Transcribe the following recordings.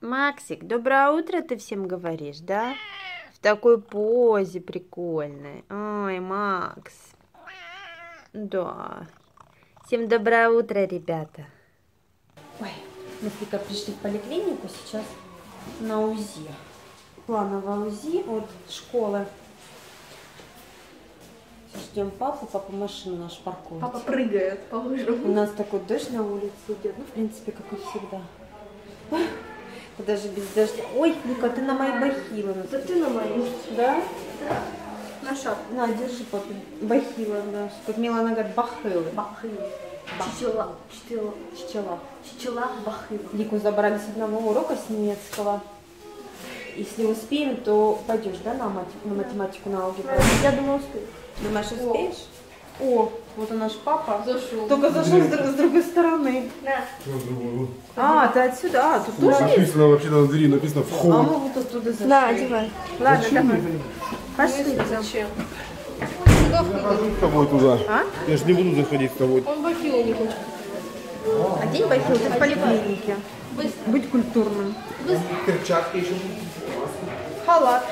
Максик, доброе утро ты всем говоришь, да? В такой позе прикольной. Ой, Макс. Да. Всем доброе утро, ребята. Ой, мы с Викой пришли в поликлинику сейчас на УЗИ. Плановое УЗИ от школы. Ждем папу, папа машину нашу паркует. Папа прыгает по лыжам. У нас такой дождь на улице идет, ну, в принципе, как и всегда. Даже без дождя. Ой, Вика, ты на мои бахилы. Да ты на мои. Да? Да. На шапку. На, держи, папа. Бахилы, да. Как Милана говорит, бахилы. Бахилы. Чичела. Чичела. Чичела, бахилы. Лику забрали с одного урока с немецкого. Если успеем, то пойдешь, да, на математику, на алгебру? Я думаю, успею. Думаешь, успеешь? О, вот он наш папа. Зашел. Только зашел с другой стороны. Да. А, ты отсюда? А, тут тоже есть? Написано вообще на двери, написано А вход. мы вот оттуда зашли. На, одевай. Ладно, давай. Пошли. Зачем? Я хожу с тобой туда. А? Я же не буду заходить с тобой. Он бахилы не хочет. Одень бахилы, ты в поликлинике. Быстро. Быть культурным. Перчатки еще. Халат.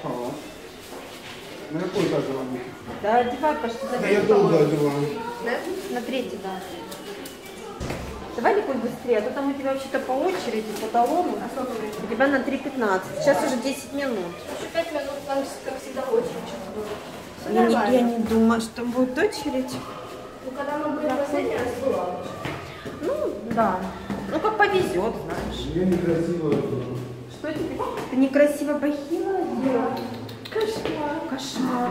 На какой этаж вам? Да, одевай, пошли за Я долго одеваю. На третий, да. Давай, Николь, быстрее, а то там у тебя вообще-то по очереди, по талону. А сколько времени? У тебя на 3:15. Сейчас уже 10 минут. Еще 5 минут, там, как всегда, очередь что-то было. Я не думаю, что будет очередь. Ну, когда мы были в последний раз, была. Ну, да. Ну, как повезет, знаешь. Я некрасиво. Что тебе? Ты некрасиво бахила одела. Кошмар. Кошмар.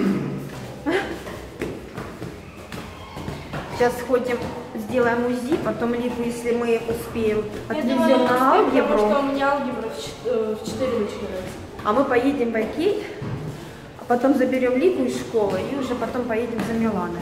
Сейчас сходим, сделаем УЗИ, потом либо, если мы успеем, отвезем на алгебру. Потому что у меня алгебра в 4 начинается. А мы поедем в Окей, а потом заберем Лику из школы и уже потом поедем за Миланой.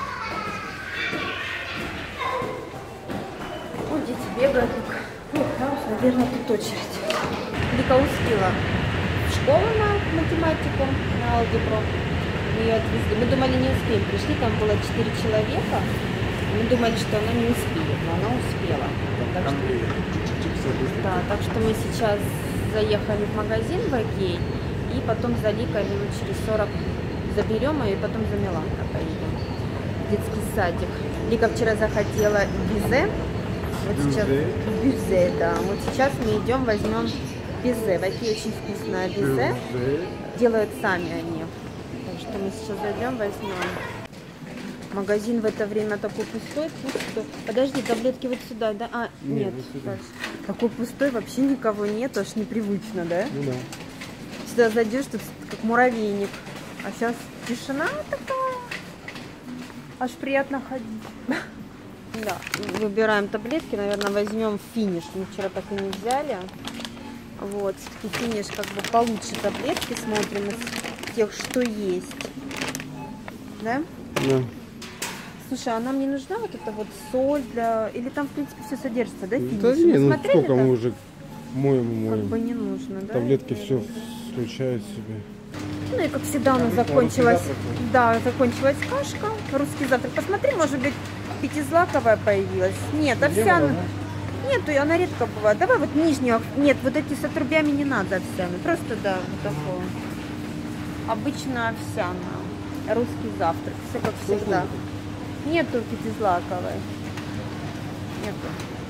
Ой, дети бегают. Ой, да, наверное, тут очередь. Лика успела в школу на математику, на алгебру. Ее отвезли. Мы думали, не успеем. Пришли, там было 4 человека. Мы думали, что она не успеет, но она успела. Так что, да, так что мы сейчас заехали в магазин в Окей, и потом за Ликой минут через 40 заберем ее, и потом за Миланкой поедем в детский садик. Лика вчера захотела безе. Вот сейчас безе, да. Вот сейчас мы идем, возьмем безе. В Окей очень вкусное безе. Делают сами они. Так что мы сейчас зайдем, возьмем. Магазин в это время такой пустой. Подожди, таблетки вот сюда, да? А, нет. Такой пустой, вообще никого нет, аж непривычно, да? Ну да. Сюда зайдешь, тут как муравейник. А сейчас тишина такая. Аж приятно ходить. Да, выбираем таблетки, наверное, возьмем финиш. Мы вчера так и не взяли. Вот, все-таки финиш как бы получше таблетки, смотрим из тех, что есть. Да? Да. Слушай, а нам не нужна вот эта вот соль для... Или там, в принципе, все содержится, да, финиш? Да не, Мы ну смотрели, сколько да? мы уже моем. Как бы не нужно, да? Таблетки Или- все включают в себе. Ну и как всегда у нас закончилась... Да, закончилась кашка, русский завтрак. Посмотри, может быть, пятизлаковая появилась. Нет, овсяная. Нету, она редко бывает. Давай вот нижнюю. Нет, вот эти с отрубями не надо овсяную. Просто, да, вот такого. Обычно овсяная. Русский завтрак. Все как всегда. Нету пятизлаковой. Нету.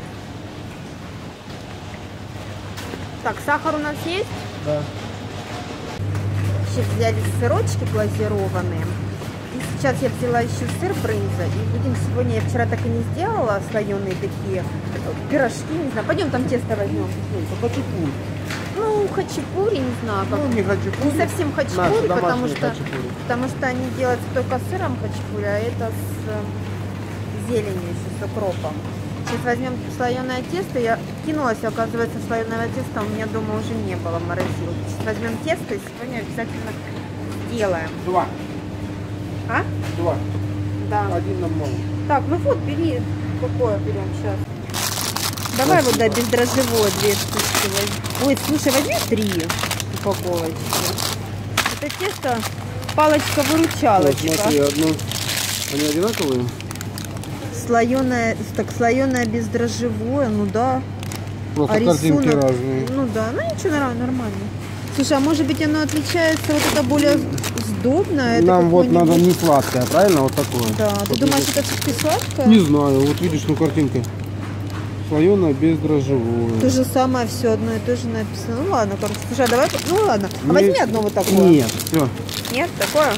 Так, сахар у нас есть? Да. Сейчас взяли сырочки глазированные. И сейчас я взяла еще сыр брынза. И будем сегодня, я вчера так и не сделала, слоеные такие пирожки, не знаю. Пойдем там тесто возьмем. Хачапури. Ну, хачапури, не знаю, как. Ну, не хачапури. Не совсем хачапури, Наши потому домашние что, хачапури. потому что они делаются только с сыром хачапури, а это с зеленью еще, с укропом. Сейчас возьмем слоеное тесто. Я кинулась, оказывается, слоеного теста у меня дома уже не было в морозилке. Сейчас возьмем тесто и сегодня обязательно сделаем. 2. А? 2. Да. Один нам мало. Так, ну вот, бери. Какое берем сейчас? Давай вот, да, бездрожжевое 2 штучки возьми. Ой, слушай, возьми 3 упаковочки. Это тесто палочка-выручалочка. Вот, смотри, одно. Они одинаковые? Слоеное, так, слоеное бездрожжевое, ну да. просто А картинки рисунок? разные. Ну да, ну ничего, нормально. Слушай, а может быть оно отличается, вот это более сдобное? Это Нам вот какое-нибудь- надо не сладкое, правильно? Вот такое. Да, Вот ты думаешь, это- это все-таки сладкое? Не знаю, вот видишь, ну картинка. Слоеное бездрожжевое. То же самое, все одно и то же написано. Ну ладно, короче, слушай, а давай, ну ладно. А Не- возьми одно вот такое. Нет, все. Нет, такое?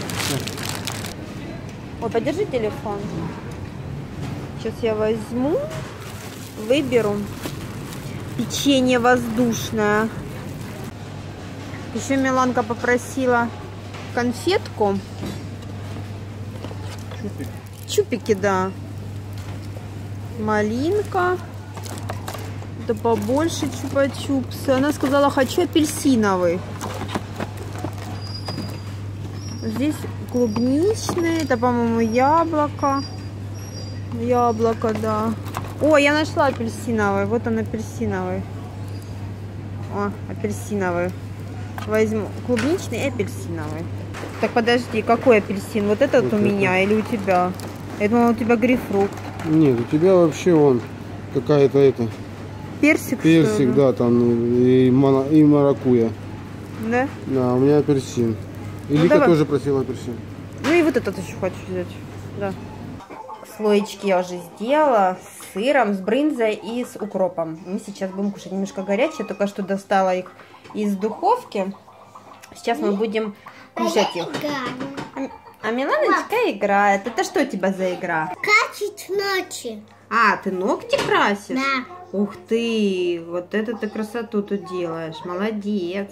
Ой, подержи телефон. Сейчас я возьму, выберу. Печенье воздушное. Еще Миланка попросила конфетку. Чупики, да. Малинка. Да побольше чупа-чупсы. Она сказала, хочу апельсиновый. Здесь клубничный. Это, по-моему, яблоко. Яблоко, да. О, я нашла апельсиновый. Вот он, апельсиновый. О, апельсиновый. Возьму клубничный и апельсиновый. Так, подожди, какой апельсин? Вот этот Вот у это. меня или у тебя? Я думала, у тебя грейпфрут. Нет, у тебя вообще он какая-то это Персик, что персик, ли? да, там и маракуйя. Да? Да, у меня апельсин. И Ну, Лика давай. тоже просила апельсин. Ну и вот этот еще хочу взять. Да. Слоечки я уже сделала с сыром, с брынзой и с укропом. Мы сейчас будем кушать немножко горячее. Только что достала их из духовки. Сейчас мы будем кушать их. А Миланочка играет. Это что у тебя за игра? Качать ночи. А, ты ногти красишь? Да. Ух ты, вот это ты красоту тут делаешь. Молодец.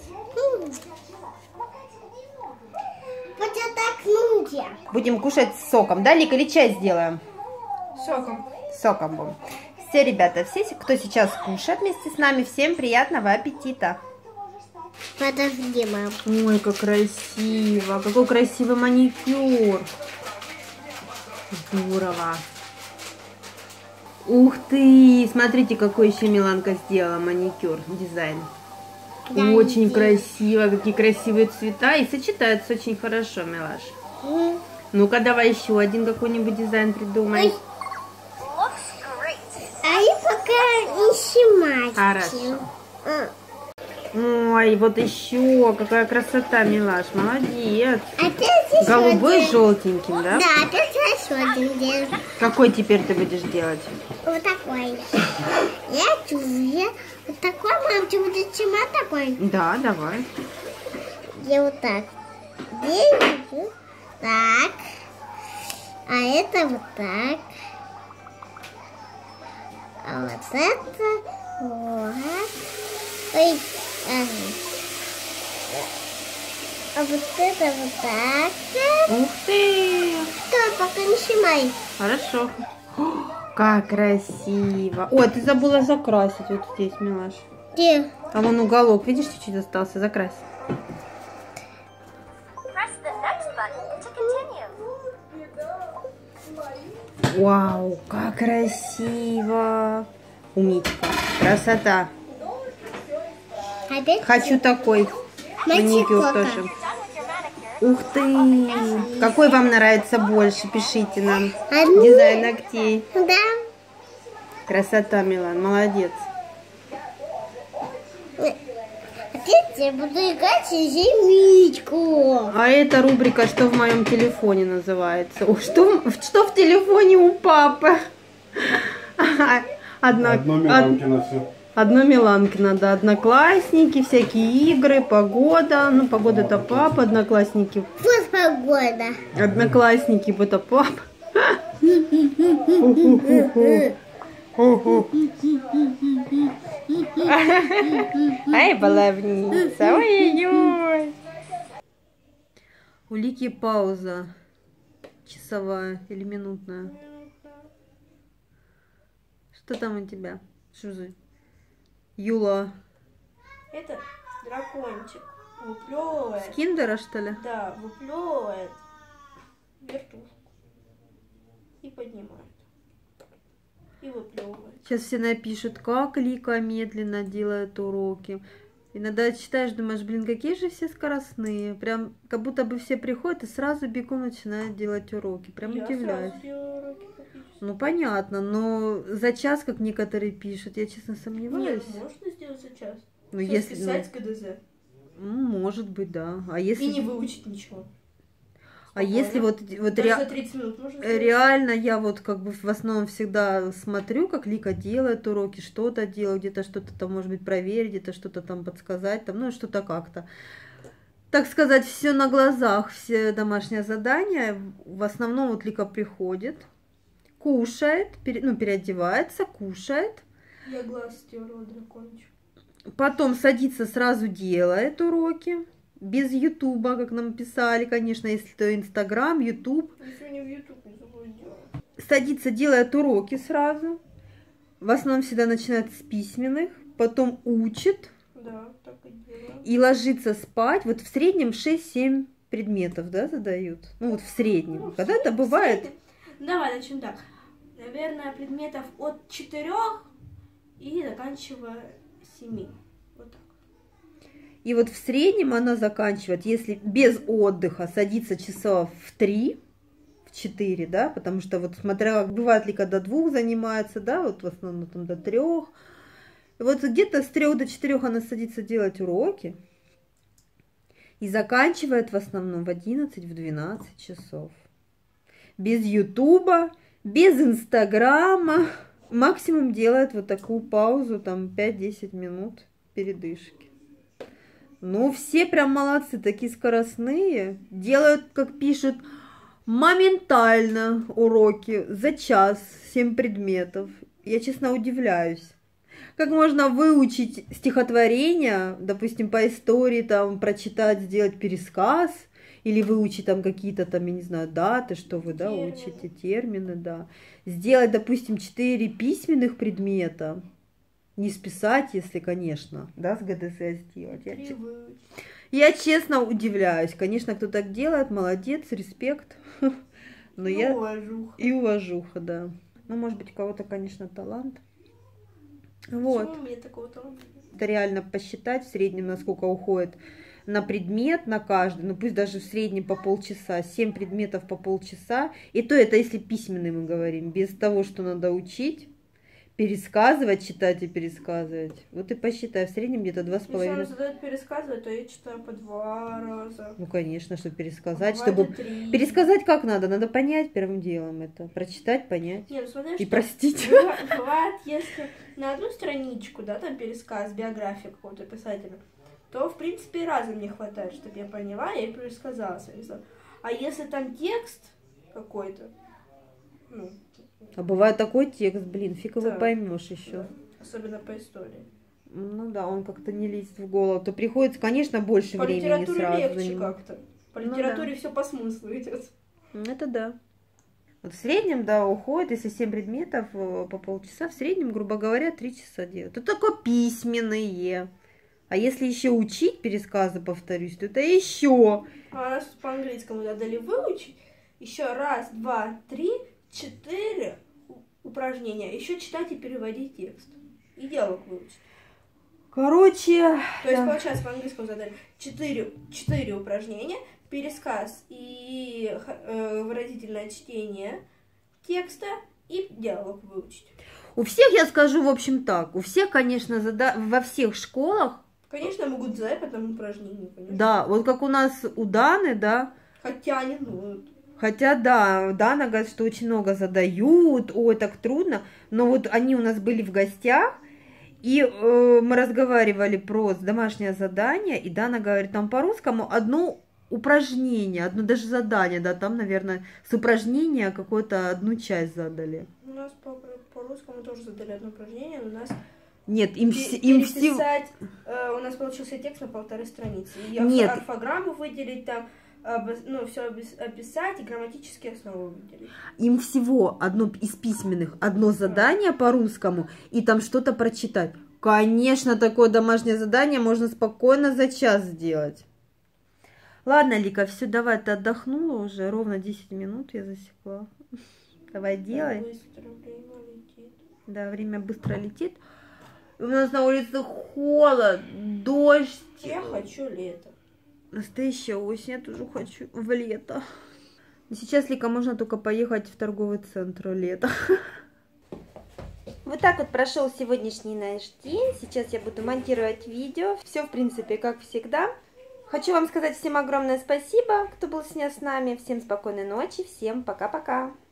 Вот так нудя. Будем кушать с соком, да, Лика, или чай сделаем? Соком. С соком будем. Все, ребята, все, кто сейчас кушает вместе с нами, всем приятного аппетита. Подожди, мам. Ой, как красиво. Какой красивый маникюр. Здорово. Ух ты. Смотрите, какой еще Миланка сделала маникюр. Дизайн. Да, Очень да. красиво. Какие красивые цвета. И сочетаются очень хорошо, Милаш. Ну-ка, давай еще один какой-нибудь дизайн придумай. Ой. А я пока не снимаю. Хорошо. Ой, вот еще. Какая красота, Милаш. Молодец. Опять еще Голубой с один. желтеньким, да? Да, опять еще один день. Какой теперь ты будешь делать? Вот такой. Я чувствую. Вот такой, мам, ты будешь снимать такой? Да, давай. Я вот так делаю. Так. А это вот так. А вот это вот. Ой. Ага. А вот это вот так. Ух ты! Что, пока не снимай. Хорошо. О, как красиво. Ой, ты забыла закрасить вот здесь, Милаш. Где? А вон уголок, видишь, чуть-чуть остался, закрась. Press the next button to continue. Вау, как красиво. Умничка. Красота. Опять? Хочу такой маникюр Матикока. тоже. Ух ты! Какой вам нравится больше? Пишите нам. Они? Дизайн ногтей. Да. Красота, Милан, молодец. Опять я буду играть в зимичку. А эта рубрика «Что в моем телефоне» называется. О, что в телефоне у папы? Одно Миланкино все. Одно Миланкино, да. Одноклассники, всякие игры, погода. Ну, погода это папа, одноклассники. Вот погода. Одноклассники это папа. Ай, баловница. Ой-ой-ой. У Лики пауза. Часовая или минутная. Что там у тебя? Что за... Юла. Это дракончик. Выплевывает. С киндера, что ли? Да, выплевывает вертушку. И поднимает. И выплевывает. Сейчас все напишут, как Лика медленно делает уроки. Иногда читаешь, думаешь, блин, какие же все скоростные. Прям как будто бы все приходят и сразу бегом начинают делать уроки. Прям Я удивляюсь. сразу делаю уроки, как практически. Ну, понятно, но за час, как некоторые пишут, я честно Нет, сомневаюсь. можно сделать за час. Ну, Всё если... списать с ГДЗ. может быть, да. А если... И не выучить ничего. А если вот Даже за 30 минут можно сделать? реально я вот как бы в основном всегда смотрю, как Лика делает уроки, что-то делает, где-то что-то там, может быть, проверить, где-то что-то там подсказать, там, ну, что-то как-то. Так сказать, все на глазах, все домашние задания. В основном вот Лика приходит, кушает, переодевается, кушает, Я глаз стерла дракончик. потом садится, сразу делает уроки. Без Ютуба, как нам писали, конечно, если то Инстаграм, Ютуб. Я сегодня в Ютуб не забыла делать. Садится, делает уроки сразу. В основном всегда начинает с письменных, потом учит Да, так и делаю. и ложится спать. Вот в среднем 6-7 предметов, да, задают? Ну вот в среднем. Ну, Когда-то бывает... Давай начнем так. Наверное, предметов от 4 и заканчивая 7. Вот так. И вот в среднем она заканчивает, если без отдыха, садится часов в 3, в 4, да, потому что вот смотря, бывает ли, когда 2 занимается, да, вот в основном там до 3. И вот где-то с 3 до 4 она садится делать уроки и заканчивает в основном в 11-12 часов. Без Ютуба, без Инстаграма. Максимум делает вот такую паузу, там 5-10 минут передышки. Ну, все прям молодцы, такие скоростные. Делают, как пишут, моментально уроки за час, 7 предметов. Я, честно, удивляюсь. Как можно выучить стихотворение, допустим, по истории, там, прочитать, сделать пересказ, или выучить там какие-то там, я не знаю, даты, что вы, да, Термины. учите, термины, да. Сделать, допустим, 4 письменных предмета. Не списать, если, конечно, да, с ГДЗ сделать. Я честно удивляюсь. Конечно, кто так делает, молодец, респект. Но я... Уважуха. И уважуха, да. Ну, может быть, у кого-то, конечно, талант. Вот. Почему у меня такого таланта нет? Это реально посчитать в среднем, насколько уходит на предмет, на каждый. Ну, пусть даже в среднем по полчаса. 7 предметов по полчаса. И то это если письменный мы говорим. Без того, что надо учить. Пересказывать, читать и пересказывать. Вот и посчитай, в среднем где-то Если 2,5. она задает пересказывать, то я читаю по 2 раза. Ну, конечно, чтобы пересказать, Бывает чтобы... и 3. Пересказать как надо? Надо понять первым делом это. Прочитать, понять. Не, ну смотри, И что простить. бывает, если на одну страничку, да, там пересказ, биография какого-то писателя, то, в принципе, и раза мне хватает, чтобы я поняла, я и пересказала свои слова. А если там текст какой-то, ну, А бывает такой текст, блин, фиг его Да. поймешь еще. да, особенно по истории. Ну да, он как-то не лезет в голову. То приходится, конечно, больше По времени литературе сразу легче занимать. как-то. По Ну литературе все по смыслу идет. Это да. Вот в среднем, да, уходит, если 7 предметов по полчаса, в среднем, грубо говоря, 3 часа делают. Это только письменные. А если еще учить пересказы, повторюсь, то это еще. А нас по-английскому дали выучить еще 1, 2, 3, 4 упражнения. Еще читать и переводить текст. И диалог выучить. Короче, То есть, да. получается, по-английскому задали 4 упражнения, пересказ и выразительное чтение текста и диалог выучить. У всех, я скажу, в общем, так. У всех, конечно, во всех школах, Конечно, могут задать по одному упражнению, конечно. да, вот как у нас у Даны, да, Хотя не ну, хотя, да, Дана говорит, что очень много задают, ой, так трудно, но вот они у нас были в гостях, и мы разговаривали про домашнее задание, и Дана говорит, там по-русскому одно упражнение, одно даже задание, да, там, наверное, с упражнения какую-то одну часть задали. у нас по-русскому тоже задали одно упражнение, у нас Нет, им всего... переписать, у нас получился текст на 1,5 страницы. И Нет. орфограмму выделить там, ну, все описать и грамматические основы выделить. Им всего одно из письменных, одно задание по-русскому, и там что-то прочитать. Конечно, такое домашнее задание можно спокойно за час сделать. Ладно, Лика, все, давай, ты отдохнула уже, ровно 10 минут я засекла. Давай, делай. Быстро время летит. Да, время быстро летит. У нас на улице холод, дождь. Я хочу лето. Настоящая осень, я тоже хочу в лето. Сейчас, Лика, можно только поехать в торговый центр летом. Вот так вот прошел сегодняшний наш день. Сейчас я буду монтировать видео. Все, в принципе, как всегда. Хочу вам сказать всем огромное спасибо, кто был сегодня с нами. Всем спокойной ночи, всем пока-пока.